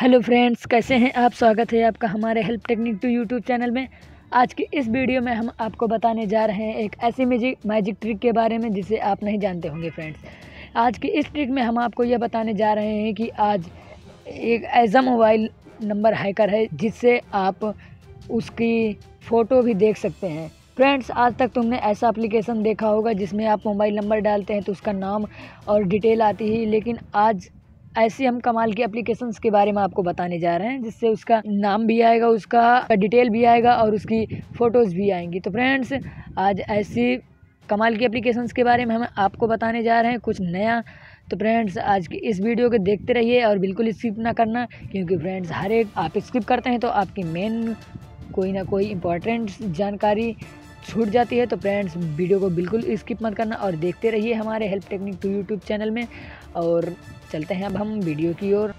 Hello friends, कैसे हैं आप। स्वागत है आपका हमारे help technique two YouTube channel में। आज की इस वीडियो में हम आपको बताने जा रहे हैं एक ऐसी मैजिक ट्रिक के बारे में जिसे आप नहीं जानते होंगे। फ्रेंड्स, आज की इस ट्रिक में हम आपको यह बताने जा रहे हैं कि आज एक ऐसा मोबाइल नंबर हैकर है जिससे आप उसकी फ़ोटो भी देख सकते हैं। फ्रेंड्स, आज तक तुमने ऐसा एप्लीकेशन देखा होगा जिसमें आप मोबाइल नंबर डालते हैं तो उसका नाम और डिटेल आती है, लेकिन आज ऐसी हम कमाल की एप्लीकेशंस के बारे में आपको बताने जा रहे हैं जिससे उसका नाम भी आएगा, उसका डिटेल भी आएगा और उसकी फ़ोटोज़ भी आएंगी। तो फ्रेंड्स, आज ऐसी कमाल की एप्लीकेशंस के बारे में हम आपको बताने जा रहे हैं कुछ नया। तो फ्रेंड्स, आज की इस वीडियो को देखते रहिए और बिल्कुल स्किप ना करना, क्योंकि फ्रेंड्स हर एक आप स्किप करते हैं तो आपकी मेन कोई ना कोई इम्पोर्टेंट जानकारी छूट जाती है। तो फ्रेंड्स, वीडियो को बिल्कुल स्किप मत करना और देखते रहिए हमारे help technique two YouTube channel में। और चलते हैं अब हम वीडियो की ओर।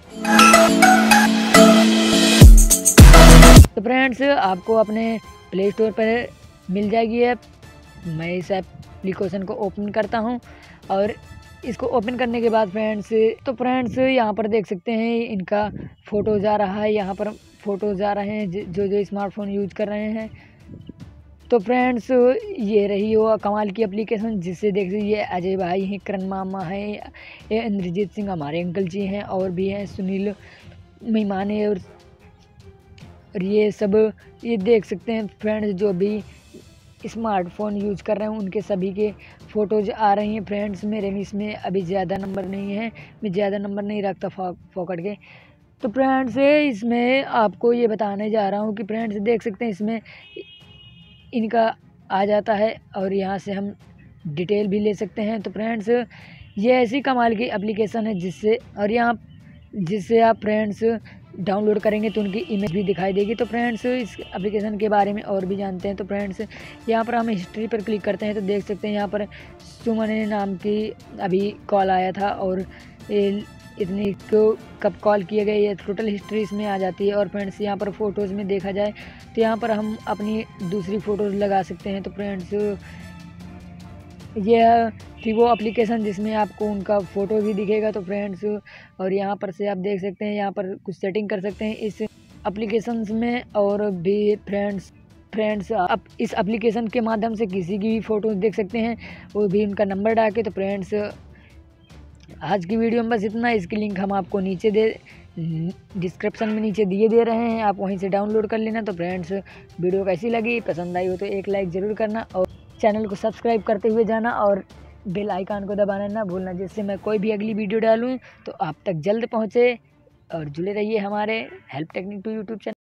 तो फ्रेंड्स, आपको अपने प्ले स्टोर पर मिल जाएगी ऐप। मैं इस एप्लीकेशन को ओपन करता हूं और इसको ओपन करने के बाद फ्रेंड्स यहाँ पर देख सकते हैं इनका फ़ोटोज़ आ रहा है। यहाँ पर फ़ोटोज़ आ रहे हैं जो स्मार्टफोन यूज़ कर रहे हैं। तो फ्रेंड्स, ये रही वो कमाल की एप्लीकेशन जिससे देख ये अजय भाई हैं, करण मामा हैं, ये इंद्रजीत सिंह हमारे अंकल जी हैं, और भी हैं सुनील मेहमाने, और ये सब ये देख सकते हैं फ्रेंड्स जो भी स्मार्टफोन यूज़ कर रहे हैं उनके सभी के फ़ोटोज़ आ रही हैं। फ्रेंड्स, मेरे में इसमें अभी ज़्यादा नंबर नहीं है, मैं ज़्यादा नंबर नहीं रखता पकड़ के। तो फ्रेंड्स, इसमें आपको ये बताने जा रहा हूँ कि फ्रेंड्स देख सकते हैं इसमें इनका आ जाता है और यहाँ से हम डिटेल भी ले सकते हैं। तो फ्रेंड्स, ये ऐसी कमाल की एप्लीकेशन है जिससे आप फ्रेंड्स डाउनलोड करेंगे तो उनकी इमेज भी दिखाई देगी। तो फ्रेंड्स, इस एप्लीकेशन के बारे में और भी जानते हैं। तो फ्रेंड्स, यहाँ पर हम हिस्ट्री पर क्लिक करते हैं तो देख सकते हैं यहाँ पर सुमन नाम की अभी कॉल आया था और इतनी को कब कॉल किए गए ये टोटल हिस्ट्री इसमें आ जाती है। और फ्रेंड्स, यहाँ पर फ़ोटोज़ में देखा जाए तो यहाँ पर हम अपनी दूसरी फ़ोटोज़ लगा सकते हैं। तो फ्रेंड्स, यह थी वो एप्लीकेशन जिसमें आपको उनका फ़ोटो भी दिखेगा। तो फ्रेंड्स, और यहाँ पर से आप देख सकते हैं यहाँ पर कुछ सेटिंग कर सकते हैं इस एप्लीकेशंस में। और भी फ्रेंड्स आप इस एप्लीकेशन के माध्यम से किसी की भी फ़ोटोज़ देख सकते हैं, वो भी उनका नंबर डाल के। तो फ्रेंड्स, आज की वीडियो में बस इतना। इसकी लिंक हम आपको नीचे डिस्क्रिप्शन में नीचे दिए दे रहे हैं, आप वहीं से डाउनलोड कर लेना। तो फ्रेंड्स, वीडियो कैसी लगी, पसंद आई हो तो एक लाइक ज़रूर करना और चैनल को सब्सक्राइब करते हुए जाना और बेल आइकन को दबाना ना भूलना, जिससे मैं कोई भी अगली वीडियो डालूँ तो आप तक जल्द पहुँचे। और जुड़े रहिए हमारे help technique two YouTube channel.